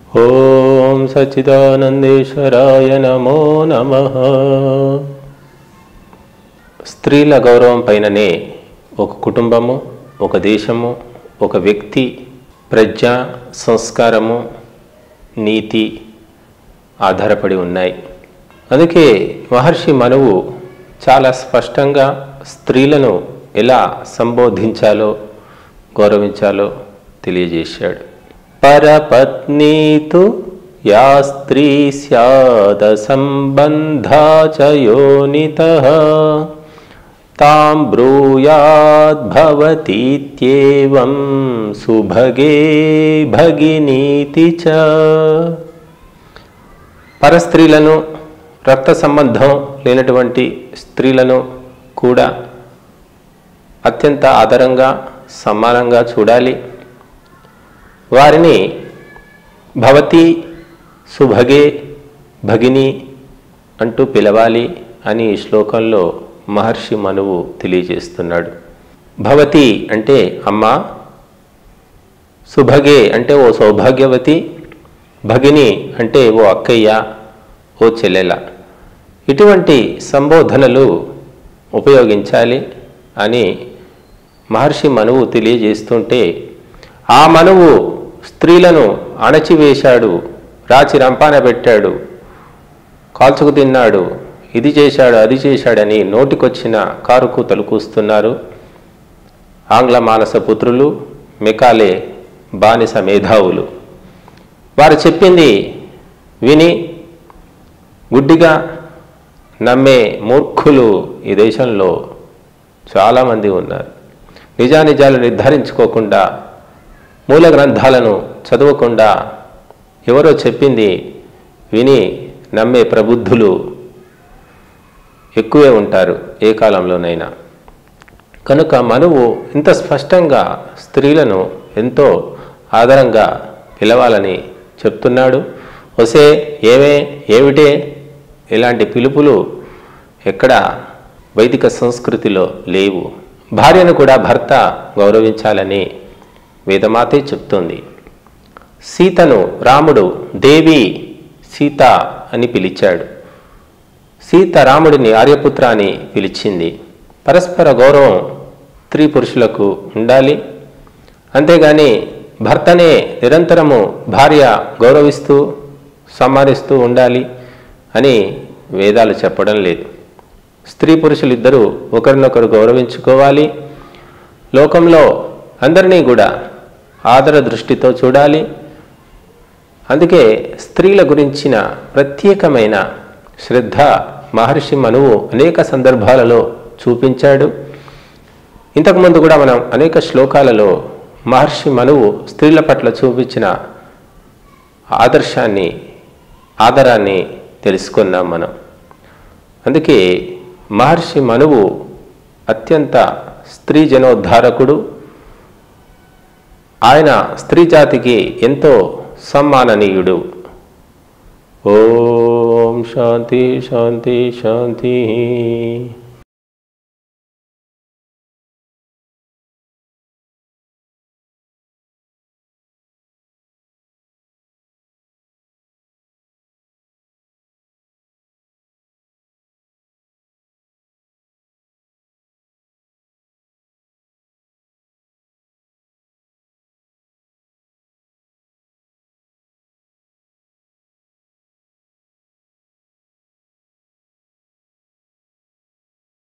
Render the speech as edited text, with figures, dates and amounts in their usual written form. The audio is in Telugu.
ఓం సచ్చిదానందేశ్వరాయ నమో నమః. స్త్రీల గౌరవం పైననే ఒక కుటుంబము, ఒక దేశము, ఒక వ్యక్తి ప్రజ్ఞ, సంస్కారము, నీతి ఆధారపడి ఉన్నాయి. అందుకే మహర్షి మనువు చాలా స్పష్టంగా స్త్రీలను ఎలా సంబోధించాలో, గౌరవించాలో తెలియజేశాడు. పరపత్నీతు యా స్త్రీ స్యాద సంబంధా చ యోనితః తాం బ్రూయాద్భవతీత్యేవం సుభగే భగినీతి చ. పరస్త్రీలను, రక్త సంబంధం లేనటువంటి స్త్రీలను కూడా అత్యంత ఆదరంగా, సమానంగా చూడాలి. వారిని భవతి, సుభగే, భగిని అంటూ పిలవాలి అని ఈ శ్లోకంలో మహర్షి మనువు తెలియజేస్తున్నాడు. భవతి అంటే అమ్మ, సుభగే అంటే ఓ సౌభాగ్యవతి, భగిని అంటే ఓ అక్కయ్య, ఓ చెల్లెల. ఇటువంటి సంబోధనలు ఉపయోగించాలి అని మహర్షి మనువు తెలియజేస్తుంటే, ఆ మనువు స్త్రీలను అణచివేశాడు, రాచి రంపాన పెట్టాడు, కాల్చుకు తిన్నాడు, ఇది చేశాడు, అది చేశాడని నోటికొచ్చిన కారుకూతలు కూస్తున్నారు ఆంగ్ల మానస పుత్రులు, మెకాలే బానిస మేధావులు. వారు చెప్పింది విని గుడ్డిగా నమ్మే మూర్ఖులు ఈ దేశంలో చాలామంది ఉన్నారు. నిజానిజాలు నిర్ధారించుకోకుండా, మూల గ్రంథాలను చదవకుండా ఎవరో చెప్పింది విని నమ్మే ప్రబుద్ధులు ఎక్కువే ఉంటారు ఏ కాలంలోనైనా. కనుక మనువు ఇంత స్పష్టంగా స్త్రీలను ఎంతో ఆదరంగా పిలవాలని చెప్తున్నాడు. ఒసే, ఏమే, ఏమిటే, ఇలాంటి పిలుపులు ఎక్కడ వైదిక సంస్కృతిలో లేవు. భార్యను కూడా భర్త గౌరవించాలని వేదమాతే చెప్తుంది. సీతను రాముడు దేవి సీత అని పిలిచాడు. సీత రాముడిని ఆర్యపుత్ర అని పిలిచింది. పరస్పర గౌరవం స్త్రీ పురుషులకు ఉండాలి. అంతేగాని భర్తనే నిరంతరము భార్య గౌరవిస్తూ సమ్మానిస్తూ ఉండాలి అని వేదాలు చెప్పడం లేదు. స్త్రీ పురుషులు ఇద్దరూ ఒకరినొకరు గౌరవించుకోవాలి. లోకంలో అందరినీ కూడా ఆదర దృష్టితో చూడాలి. అందుకే స్త్రీల గురించిన ప్రత్యేకమైన శ్రద్ధ మహర్షి మనువు అనేక సందర్భాలలో చూపించాడు. ఇంతకుముందు కూడా మనం అనేక శ్లోకాలలో మహర్షి మనువు స్త్రీల పట్ల చూపించిన ఆదరాన్ని తెలుసుకున్నాం మనం. అందుకే మహర్షి మనువు అత్యంత స్త్రీ జనోద్ధారకుడు. ఆయన స్త్రీ జాతికి ఎంతో సమ్మాననీయుడు. ఓం శాంతి శాంతి శాంతి.